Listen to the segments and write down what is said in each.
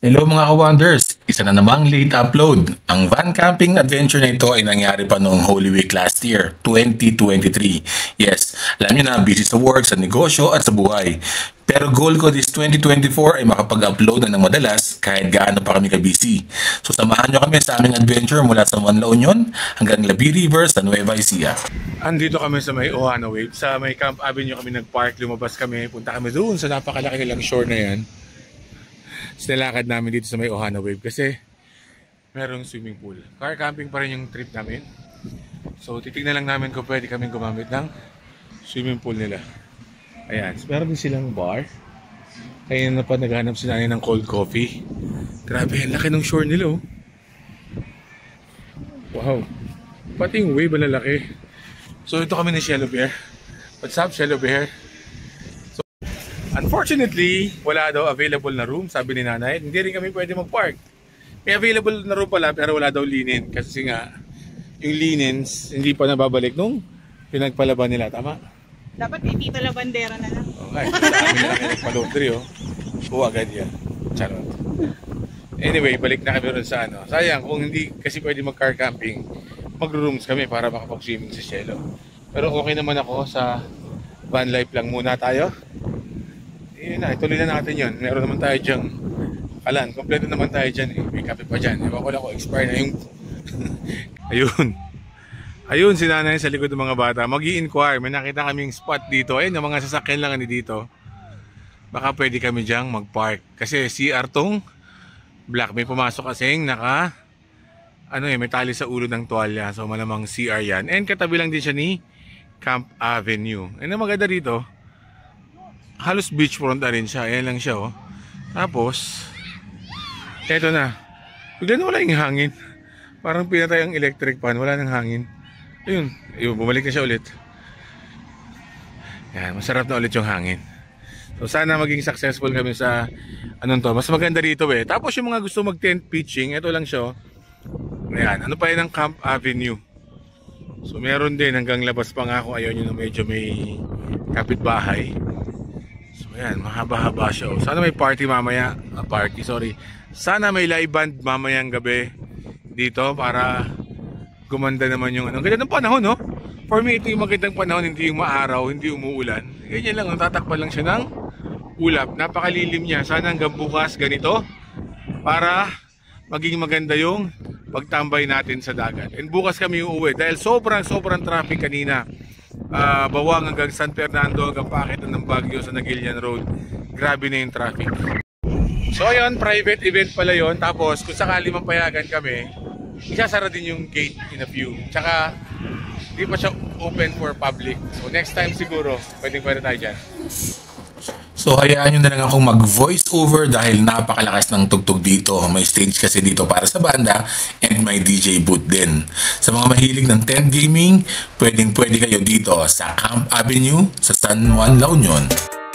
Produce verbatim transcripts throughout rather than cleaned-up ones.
Hello mga ka-wonders! Isa na namang late upload. Ang van camping adventure na ito ay nangyari pa noong Holy Week last year, twenty twenty-three. Yes, alam niyo na, busy sa work, sa negosyo at sa buhay. Pero goal ko this twenty twenty-four ay makapag-upload na ng madalas kahit gaano pa kami ka-busy. So samahan niyo kami sa aming adventure mula sa Juan La Union hanggang Labi River sa Nueva Ecija. Andito kami sa may Ohana Wave. Sa may Camp Avenue kami nag-park, lumabas kami, punta kami doon sa napakalaki lang shore na yan. Sinalakad namin dito sa may Ohana Wave kasi merong swimming pool. Car camping pa rin yung trip namin. So titignan lang namin kung pwede kaming gumamit ng swimming pool nila. Ayan, so, meron din silang bar. Kaya na pa naghanap sila ng cold coffee. Grabe, ang laki ng shore nila oh. Wow, pati yung wave ang lalaki. So ito kami ni Shello Bear. What's up, Shello Bear? Unfortunately, wala daw available na room, sabi ni nanay. Hindi rin kami pwede mag-park. May available na room pala, pero wala daw linen. Kasi nga, yung linens, hindi pa nababalik nung pinagpalaban nila. Tama? Dapat kay Tito Labandera na lang. Okay, dami na kami nagpalotry, oh. Oo, agad yan. Charot. Anyway, balik na kami rin sa ano. Sayang, kung hindi kasi pwede mag-car camping, mag-rooms kami para makapag-swimming sa Shello. Pero okay naman ako sa van life lang muna tayo. Yun na, ituloy na natin yun. Meron naman tayo dyan. Kalan, kompleto naman tayo dyan eh. May kape pa dyan. Ewan ko lang kung expire na yung... Ayun. Ayun, si nanay sa likod ng mga bata. Mag-i-inquire. May nakita kaming spot dito. Ayun, yung mga sasakyan lang ni dito. Baka pwede kami dyan mag-park. Kasi C R tong black. May pumasok kasing naka... Ano eh, may tali sa ulo ng tuwalya. So malamang C R yan. And katabi lang din siya ni Camp Avenue. And ang maganda dito, halos beachfront na rin siya. Ayan lang siya oh. Tapos eto na, bigla na wala yung hangin. Parang pinatay ang electric fan. Wala nang hangin. Ayun, ayun, bumalik na siya ulit. Yan, masarap na ulit yung hangin. So sana maging successful kami sa anong to. Mas maganda dito eh. Tapos yung mga gusto mag tent pitching, eto lang siya oh. Ayan, ano pa yun ang Camp Avenue. So meron din hanggang labas pa nga ako. Ayaw nyo na medyo may kapitbahay. Ayan, mahaba-haba siya. Sana may party mamaya. Ah, party, sorry. Sana may live band mamayang gabi dito para gumanda naman yung ano. Ganda ng panahon, no? For me, ito yung magandang panahon. Hindi yung maaraw, hindi umuulan. Ganyan lang, tatakpan lang siya ng ulap. Napakalilim niya. Sana hanggang bukas ganito para maging maganda yung pagtambay natin sa dagat. And bukas kami uuwi dahil sobrang-sobrang traffic kanina. Uh, Bawang hanggang San Fernando hanggang Pakitan ng Baguio sa Nagilian Road. Grabe na yung traffic. So ayun, private event pala yon. Tapos kung sakali mapayagan kami, isasara din yung gate in a few. Tsaka hindi pa siya open for public. So next time siguro pwedeng pwede tayo dyan. So hayaan nyo na lang akong mag-voice over dahil napakalakas ng tugtog dito. May stage kasi dito para sa banda and may D J booth din. Sa mga mahilig ng tent gaming, pwedeng pwede kayo dito sa Camp Avenue sa San Juan, La Union.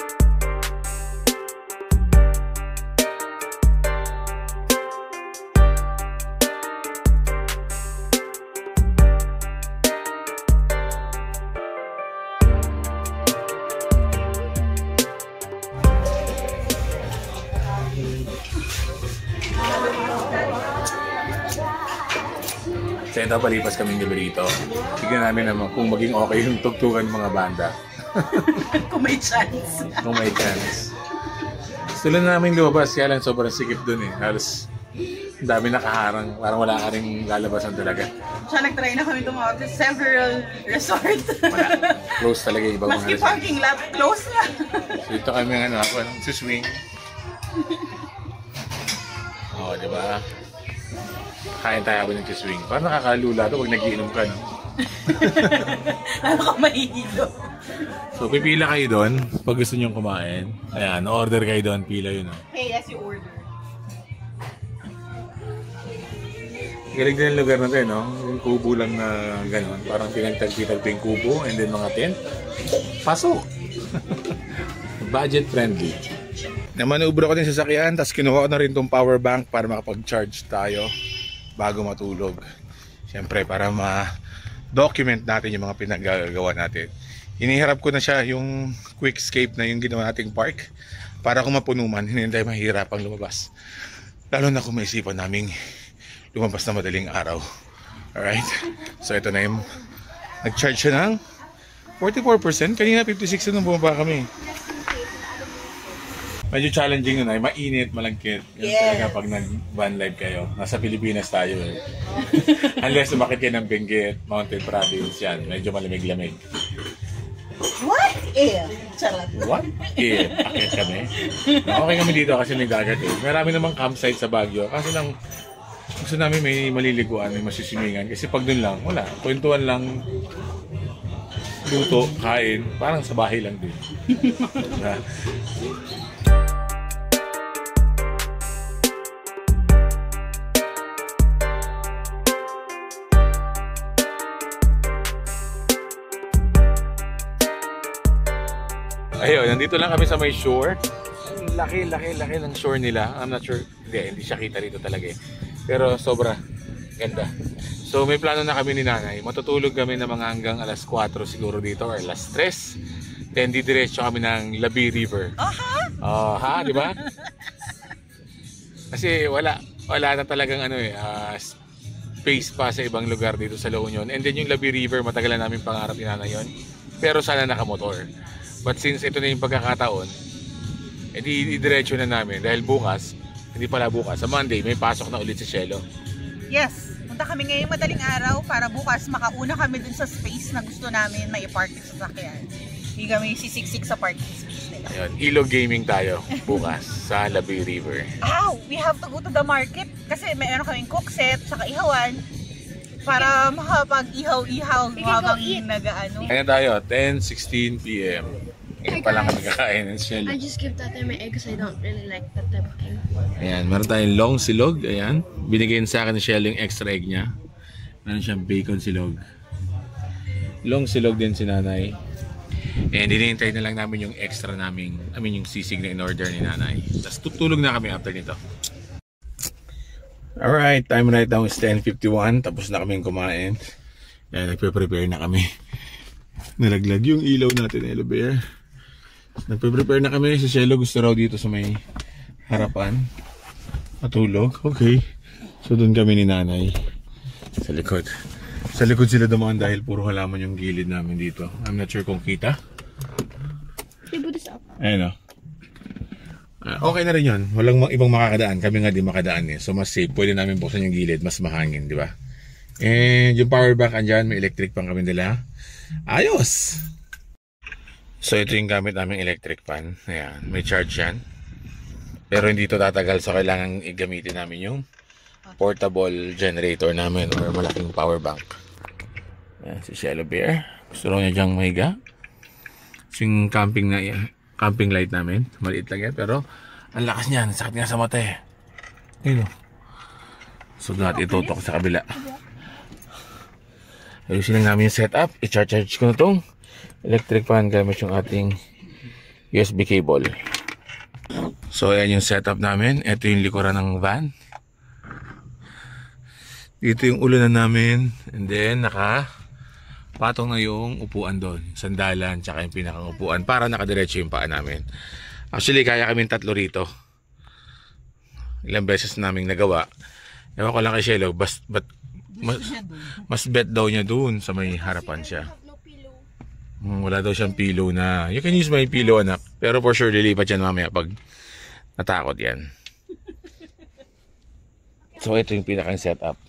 Kaya napalipas kaming gabi rito. Tignan namin naman kung maging okay yung tugtugan ng mga banda. Kung may chance. Kung may chance. Sila na namin lumabas, kaya lang sobrang sikip dun eh. Halos ang dami nakaharang. Parang wala ka rin lalabasan talaga. Siya nag-try na kami tumawag sa several resort. Wala. Close talaga yung ibang mga Maski resort. parking lot, close na. So ito kami ng ano, ako, si swing. Oo, oh, diba? Kain tayo habang nag-swing. Parang nakakalula ito pag nag-iinom ka, no? Lalo ka mahihilo. So, pipila kayo doon pag gusto nyo kumain. Ayan, order kayo doon. Pila yun, no? Hey, as you order. Galing din yung lugar natin, no? Yung kubo lang na gano'n. Parang pinagtagpi-tagpi yung kubo and then mga tent. Pasok! Budget friendly. Namanubro ko din sa sasakyan, tapos kinuha ko na rin tong power bank para makapag-charge tayo bago matulog. Siyempre, para ma-document natin yung mga pinagagawa natin. Iniharap ko na siya yung quick escape na yung ginawa nating park para kung mapuno man, hindi tayo mahirapang lumabas. Lalo na kung maisipan naming lumabas na madaling araw. Alright? So ito na yung nag-charge siya ng forty-four percent. Kanina fifty-six na nung bumaba kami. Medyo challenging nun ay mainit, malagkit. Yan Yes. talaga pag nag-van life kayo. Nasa Pilipinas tayo eh. Unless umakit kayo ng Benguet, Mountain Province yan. Medyo malamig-lamig. What if? Charot. What if akit kami? Okay kami dito kasi may dagat eh. Marami namang campsite sa Baguio. Kasi lang gusto namin may maliliguan, may masisimingan. Kasi pag dun lang, wala. Kwentuhan lang, luto, kain. Parang sa bahay lang din. Diba? Ayun, nandito lang kami sa may shore. Laki, laki, laki ng shore nila. I'm not sure. Hindi, hindi siya kita rito talaga eh. Pero sobra ganda. So may plano na kami ni nanay. Matutulog kami na mga hanggang alas kwatro siguro dito or alas tres. Then didiretso kami ng Labi River. Aha! Oh, ha, di ba? Kasi wala, wala na talagang ano eh, uh, space pa sa ibang lugar dito sa La Union. And then yung Labi River, matagal na namin pangarap ni nanay yun. Pero sana nakamotor. But since ito na yung pagkakataon, edi didiretso na namin dahil bukas, hindi pala bukas, sa Monday may pasok na ulit si Cielo. Yes, punta kami ngayong madaling araw para bukas makauna kami dun sa space na gusto namin may i-parking sa sakyan. Hindi kami sisiksik sa parking space nila. Ayun, Ilog Gaming tayo bukas sa Labi River. Ow! We have to go to the market kasi mayroon kaming cook set saka ihawan para makapag-ihaw-ihaw habang nag-ano. Kaya tayo, ten sixteen p m Ngayon pa lang kami kakain ng Cielo. I just give Tatay my egg because I don't really like that type of egg. Ayan, meron tayong long silog. Ayan, binigyan sa akin ni Cielo yung extra egg niya. Meron siyang bacon silog. Long silog din si nanay. And hinihintay na lang namin yung extra naming, I mean yung sisig na in-order ni nanay. Tapos tutulog na kami after nito. Alright, time right now is ten fifty-one. Tapos na kaming kumain. Ayan, nagpe-prepare na kami. Nalaglag yung ilaw natin, Hello Bear. Nagpe-prepare na kami. Si Cielo gusto raw dito sa may harapan. Matulog. Okay. So doon kami ni nanay. Sa likod. Sa likod sila dumaan dahil puro halaman yung gilid namin dito. I'm not sure kung kita. Ayan o. Uh, okay na rin yun. Walang ibang makakadaan. Kami nga di makadaan eh. So mas safe. Pwede namin buksan yung gilid. Mas mahangin, di ba? And yung power bank andyan. May electric pang kami nila. Ayos! So ito yung gamit naming electric fan. Ayan, may charge yan. Pero hindi ito tatagal, so kailangan igamitin namin yung portable generator namin or malaking power bank. Ayan, si Cielo Bear. Gusto raw niya dyang mahiga. So yung camping na camping light namin, maliit lang yan, pero ang lakas niyan, sakit nga sa mata eh. Ayun o. So lahat itutok sa kabila. Ayusin lang namin yung setup. I-charge ko na itong electric fan gamit yung ating U S B cable. So ayan yung setup namin. Ito yung likuran ng van. Dito yung ulunan namin. And then naka patong na yung upuan doon. Sandalan tsaka yung pinakang upuan para nakadiretso yung paa namin. Actually kaya kaming tatlo rito. Ilang beses naming nagawa. Ewan ko lang kay Cielo, but, but mas, mas bet daw niya doon sa may harapan siya. Hmm, wala daw siyang pillow na. You can use my pillow, anak. Pero for sure lilipat yan mamaya pag natakot yan. So ito yung pinakang setup.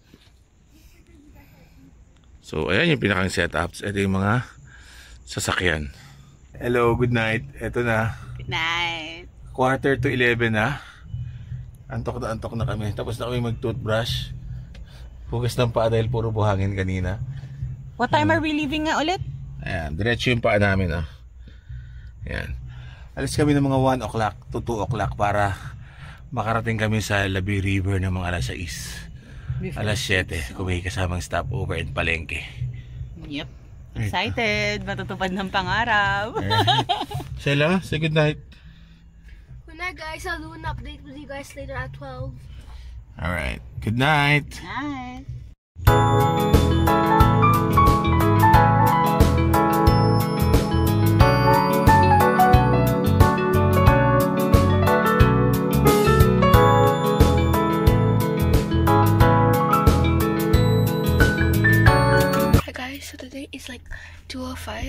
So ayan yung pinakang setup. Ito yung mga sasakyan. Hello, good night. Ito na. Good night. Quarter to eleven na. Antok na antok na kami. Tapos na kami mag-toothbrush. Hugas ng paa dahil puro buhangin kanina. What time are we leaving nga ulit? Ayan, diretso yung paa namin ah. Ayan. Alis kami ng mga one o'clock to two o'clock para makarating kami sa Labi River ng mga alas sais. Alas siyete, kung may kasamang stopover and palengke. Yep. Excited. Matutupad ng pangarap. Sheila, say good night. Good night, guys. I'll do an update with you guys later at twelve. Alright, good night. Night.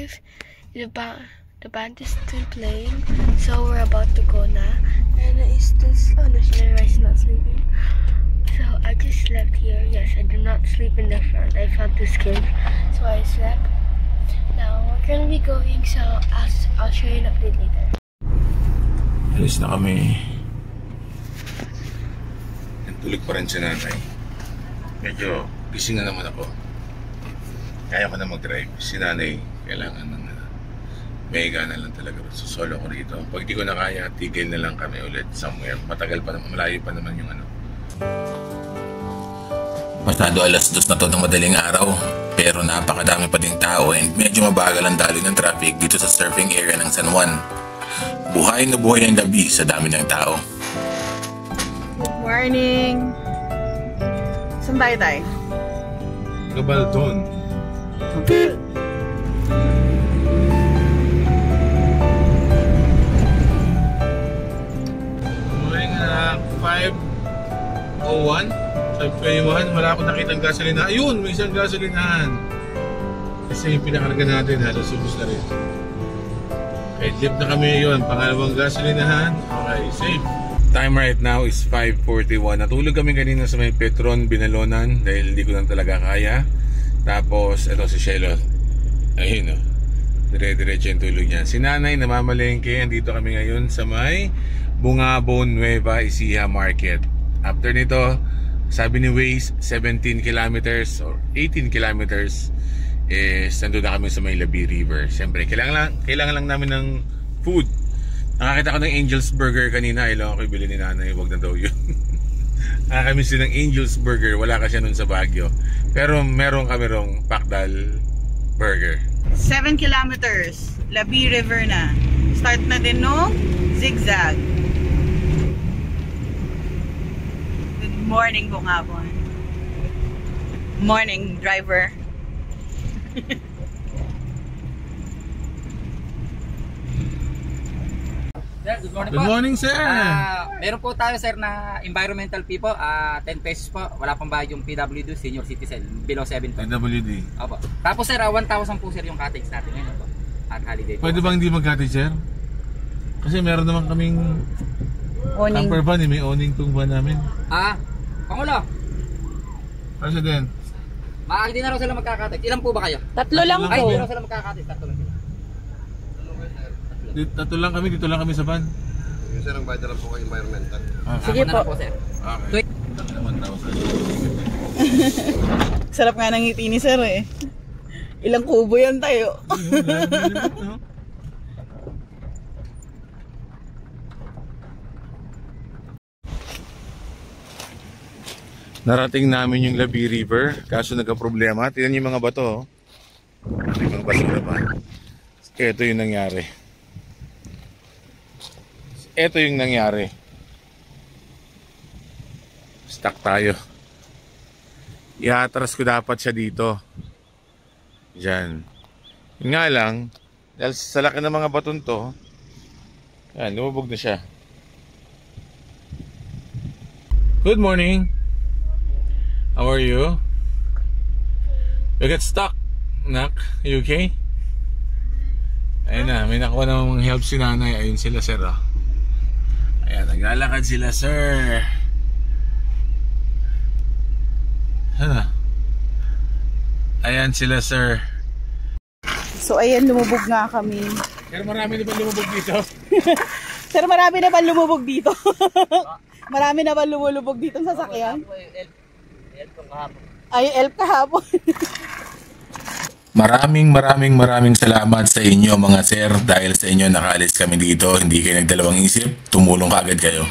five. The band, the band is still playing, so we're about to go now. And it's still, oh no, Rice not sleeping. So I just slept here. Yes, I did not sleep in the front. I felt too scared, so I slept. Now we're gonna be going, so I'll, I'll show you an update later. Alis na kami. Tulog pa rin si nanay. Medyo gising na naman ako. Kaya ko na mag-drive. Si nanay kailangan ng uh, mega na lang talaga. So solo ko rito. Pag di ko na kaya, tigil na lang kami ulit somewhere. Matagal pa naman, malayo pa naman yung ano. Pasado alas dos na to ng madaling araw. Pero napakadami pa ding tao and medyo mabagal ang daloy ng traffic dito sa surfing area ng San Juan. Buhay na buhay ang gabi sa dami ng tao. Good morning! Saan tayo tayo? Gabaldon. Okay. Morning na five oh one. five twenty-one. Wala akong nakitang gasolina. Ayun! May isang gasolinahan. Kasi yung pinakarga natin halos ubus na rin. Okay, live na kami yun. Pangalawang gasolinahan. Okay, safe. Time right now is five forty-one. Natulog kami kanina sa may Petron, Binalonan dahil hindi ko lang talaga kaya. Tapos, ito si Shelo. Ayun o. Dire-diretso yung tulog niya. Si nanay namamalengke. Andito kami ngayon sa may Bungabon, Nueva Ecija Market. After nito, sabi ni Waze, seventeen kilometers or eighteen kilometers is nandun na kami sa may Labi River. Siyempre, kailangan lang, kailangan lang namin ng food. Nakakita ko ng Angel's Burger kanina. Ilang ako ibili ni nanay. Huwag na daw yun. Nakakamiss din ng Angel's Burger. Wala kasi nun sa Baguio. Pero meron kami rong Pakdal Burger. seven kilometers. Labi River na. Start na din no? Zigzag. Good morning, Bungabon. Morning, driver. Sir, good morning Good po. morning, sir! Ah, meron po tayo sir na environmental fee po, ah, ten pesos po. Wala pang bayad yung P W D, senior citizen, below seven po. P W D. Opo. Tapos sir, ah, one thousand po sir yung cottage natin ngayon po. At holiday po. Pwede bang hindi mag-cottage, sir? Kasi meron naman kaming Morning. camper van, eh. May owning tong van namin. Ah, Pangulo, President. maaari din na raw sila magkakottage. Ilan po ba kayo? Tatlo lang Ay, po. hindi raw sila magkakottage. Tatlo lang sila. Dito lang kami, dito lang kami sa van. Yung sir, ang bayad na lang po kayo environmental. Ah, Sige Ako na po. lang po sir. okay. one thousand. Sarap nga ng ngiti ni sir eh. Ilang kubo yan tayo. Narating namin yung Labi River, kaso nagka-problema. Tingnan niyo yung mga bato. Oh. Yung mga basura pa. Ito yung nangyari. Ito yung nangyari. Stuck tayo. Iatras ko dapat siya dito. Diyan. Yun nga lang, dahil sa laki ng mga baton to, yan, lumubog na siya. Good morning. How are you? You got stuck, Nak? You okay? Ayun na, may nakuha namang help si nanay. Ayun sila, sir. Oh. Ayan, naglalakad sila, sir. Ano? Ayan sila, sir. So ayan, lumubog nga kami. Pero marami na ba lumubog dito? Sir, marami na ba lumubog dito? Marami na ba lumulubog dito sa sasakyan? Ay, elf kahapon. Maraming maraming maraming salamat sa inyo mga sir. Dahil sa inyo nakaalis kami dito. Hindi kayo nagdalawang isip. Tumulong kaagad kayo.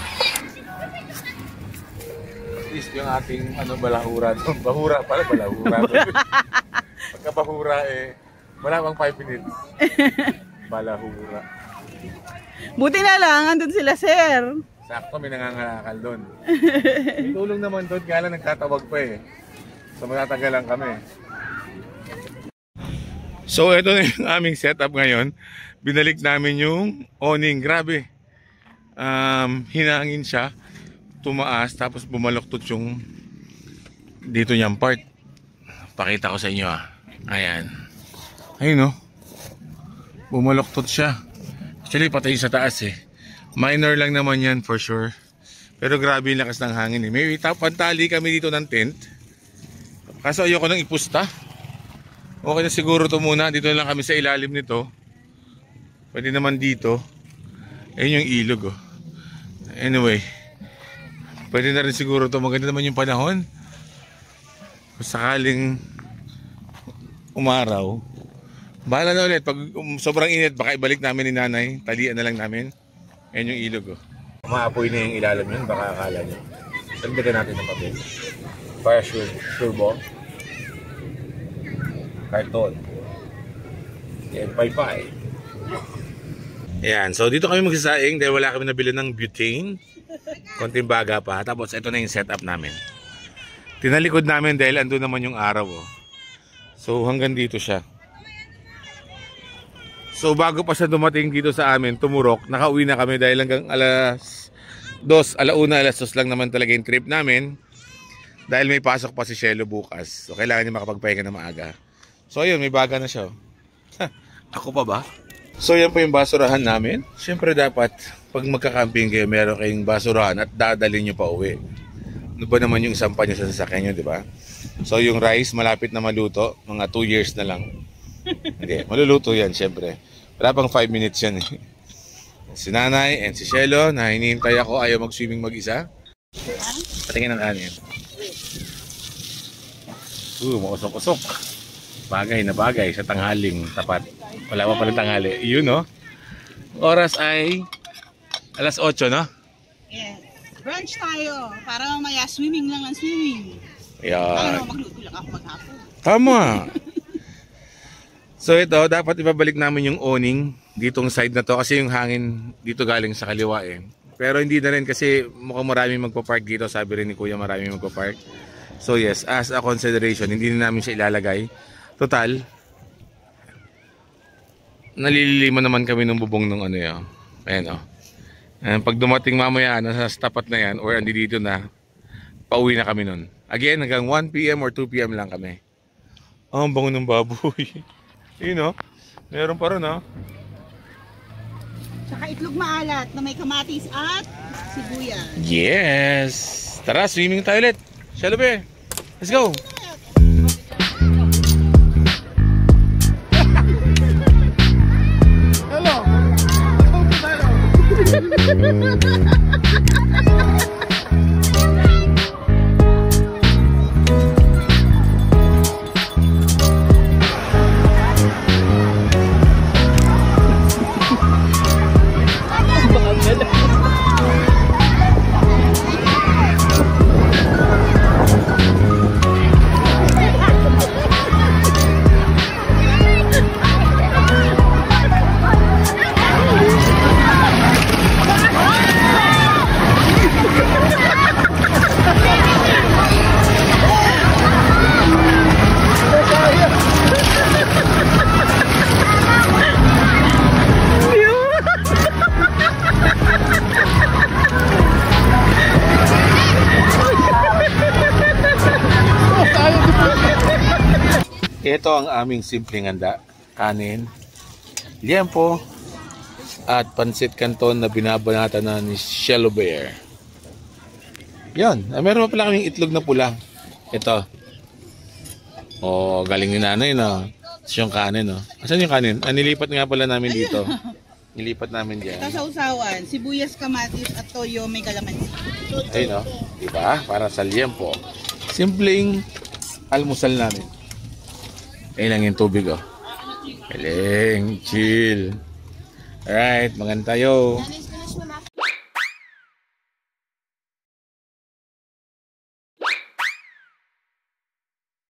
At least yung ating ano, balahura doon. Bahura pala, balahura doon. Pagka bahura eh, wala pang five minutes. Balahura. Buti na lang, andun sila sir. Sakto, may nangangalakal doon. May tulong naman doon, kaya lang nagtatawag pa eh. So matatagal lang kami. So ito na yung aming setup ngayon. Binalik namin yung awning. Grabe. Um, hinangin siya. Tumaas, tapos bumaloktot yung dito niyang part. Pakita ko sa inyo ah. Ayan. Ayun oh. Bumaloktot siya. Actually, patay sa taas eh. Minor lang naman yan for sure. Pero grabe yung lakas ng hangin eh. May pantali kami dito ng tent. Kaso ayoko nang ipusta. Okay na siguro to muna. Dito lang kami sa ilalim nito. Pwede naman dito. Ayun yung ilog oh. Anyway. Pwede na rin siguro to. Maganda naman yung panahon. Kung sakaling umaraw. Bahala na ulit. Pag um, sobrang init, baka ibalik namin ni nanay. Talian na lang namin. Ayun yung ilog oh. Umaapoy na yung ilalim yun. Baka akala nyo. Tagdagan natin ng papel. Para sure. Sure ball. Carton. Yan, pay-pay. Ayan. So dito kami magsasaing dahil wala kami nabili ng butane. Konting baga pa. Tapos ito na yung setup namin. Tinalikod namin dahil andun naman yung araw oh. So hanggang dito siya. So bago pa siya dumating dito sa amin, tumurok, nakauwi na kami dahil hanggang alas dos, alauna, alas dos lang naman talaga yung trip namin. Dahil may pasok pa si Shelo bukas. So kailangan niya makapagpahinga na maaga. So ayun, may baga na siya. Ako pa ba? So yan po yung basurahan namin. Siyempre dapat, pag magkakamping kayo, meron kayong basurahan at dadalhin nyo pa uwi. Ano ba naman yung isang pa nyo sa sasakyan nyo, di ba? So yung rice, malapit na maluto. Mga two years na lang. Hindi, maluluto yan, siyempre. Wala pang five minutes yan eh. Si nanay and si Shelo, na hinihintay ako, ayaw mag-swimming mag-isa. Patingin ng kanin. Uh, mausok-usok. Bagay na bagay sa tanghaling tapat. Wala pa pala tanghali. Yun no? Oras ay alas otso, no? Yes. Brunch tayo. Para mamaya swimming lang ang swimming. Ayan. Ano, magluto lang ako maghapon. Tama. So ito, dapat ibabalik namin yung awning ditong side na to kasi yung hangin dito galing sa kaliwa eh. Pero hindi na rin kasi mukhang maraming magpa-park dito. Sabi rin ni Kuya maraming magpa-park. So yes, as a consideration, hindi na namin siya ilalagay. Total, nalililiman naman kami ng bubong ng ano yun. Ayan o. Oh. Pag dumating mamaya, nasa tapat na yan or andi dito na, pauwi na kami nun. Again, hanggang one P M or two P M lang kami. Oh, ang bango ng baboy. Yun o. Meron pa rin o. Tsaka itlog maalat na may kamatis at sibuyas. Yes! Tara, swimming tayo ulit. Shalobe, let's go! Hello! Ito ang aming simpleng handa. Kanin, liempo, at pansit canton na binabanata na ni Shelo Bear. Yan. Ah, meron pa pala kaming itlog na pula. Ito. Oh, galing ni nanay, no? Ito yung kanin, no? Asan yung kanin? Ah, nilipat nga pala namin dito. Nilipat namin dyan. Ito sa usawan, sibuyas, kamatis at toyo may kalamansi. Ayun, no? Diba? Para sa liempo. Simpleng almusal namin. Ayun lang yung tubig, oh. Galing, chill. Alright, magan tayo.